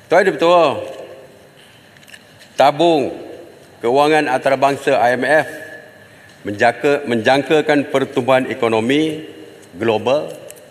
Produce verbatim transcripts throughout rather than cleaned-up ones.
Tuan Ketua, tabung kewangan antarabangsa I M F menjangka, menjangkakan pertumbuhan ekonomi global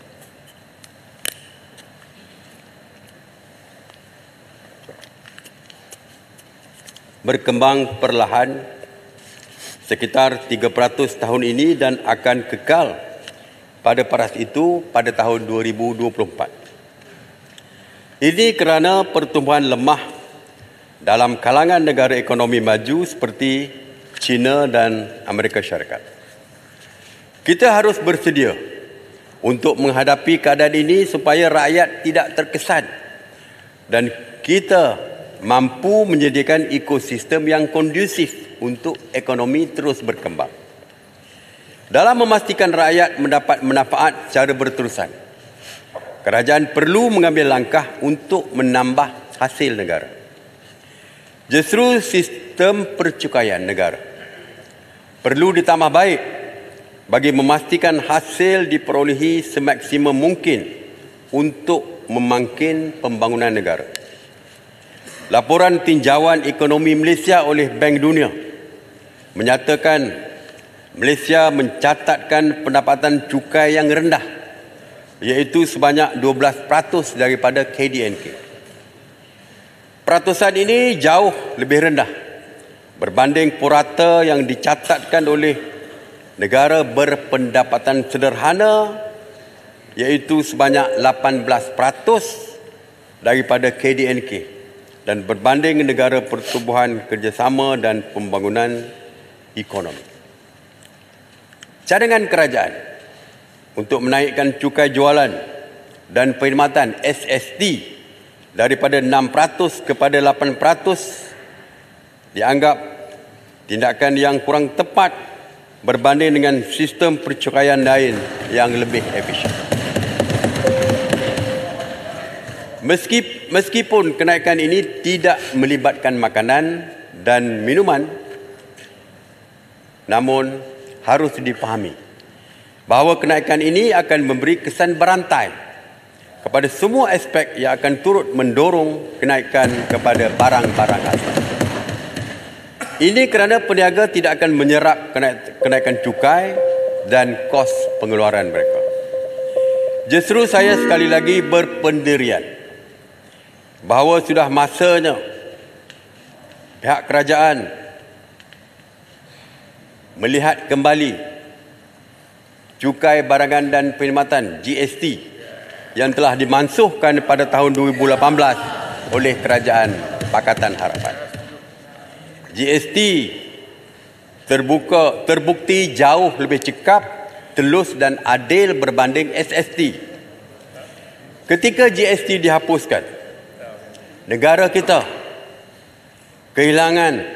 berkembang perlahan sekitar tiga peratus tahun ini dan akan kekal pada paras itu pada tahun dua ribu dua puluh empat. Ini kerana pertumbuhan lemah dalam kalangan negara ekonomi maju seperti China dan Amerika Syarikat. Kita harus bersedia untuk menghadapi keadaan ini supaya rakyat tidak terkesan dan kita mampu menyediakan ekosistem yang kondusif untuk ekonomi terus berkembang. Dalam memastikan rakyat mendapat manfaat secara berterusan, kerajaan perlu mengambil langkah untuk menambah hasil negara. Justru sistem percukaian negara perlu ditambah baik bagi memastikan hasil diperolehi semaksimum mungkin untuk memangkin pembangunan negara. Laporan tinjauan ekonomi Malaysia oleh Bank Dunia menyatakan Malaysia mencatatkan pendapatan cukai yang rendah, iaitu sebanyak dua belas peratus daripada K D N K. Peratusan ini jauh lebih rendah berbanding purata yang dicatatkan oleh negara berpendapatan sederhana, iaitu sebanyak lapan belas peratus daripada K D N K, dan berbanding negara pertumbuhan kerjasama dan pembangunan ekonomi. Cadangan kerajaan untuk menaikkan cukai jualan dan perkhidmatan S S T daripada enam peratus kepada lapan peratus dianggap tindakan yang kurang tepat berbanding dengan sistem percukaian lain yang lebih efisien. Meskipun kenaikan ini tidak melibatkan makanan dan minuman, namun harus dipahami bahawa kenaikan ini akan memberi kesan berantai kepada semua aspek yang akan turut mendorong kenaikan kepada barang-barang asas. Ini kerana peniaga tidak akan menyerap kenaikan cukai dan kos pengeluaran mereka. Justru saya sekali lagi berpendirian bahawa sudah masanya pihak kerajaan melihat kembali cukai barangan dan perkhidmatan G S T yang telah dimansuhkan pada tahun dua ribu lapan belas oleh Kerajaan Pakatan Harapan. G S T terbuka, terbukti jauh lebih cekap, telus dan adil berbanding S S T. Ketika G S T dihapuskan, negara kita kehilangan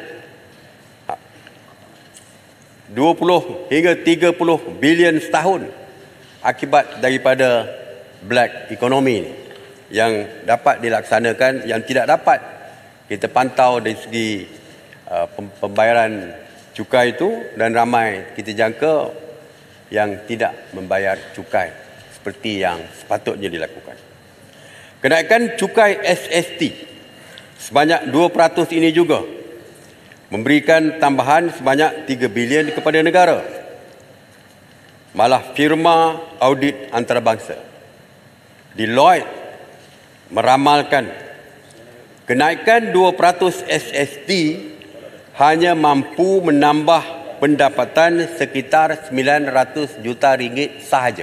dua puluh hingga tiga puluh bilion setahun akibat daripada black economy yang dapat dilaksanakan, yang tidak dapat kita pantau dari segi uh, pembayaran cukai itu, dan ramai kita jangka yang tidak membayar cukai seperti yang sepatutnya dilakukan. Kenaikan cukai S S T sebanyak dua peratus ini juga memberikan tambahan sebanyak tiga bilion kepada negara. Malah firma audit antarabangsa Deloitte meramalkan kenaikan dua peratus S S T hanya mampu menambah pendapatan sekitar sembilan ratus juta ringgit sahaja.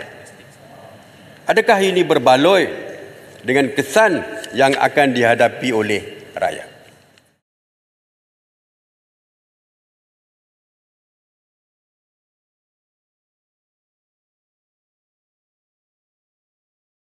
Adakah ini berbaloi dengan kesan yang akan dihadapi oleh rakyat?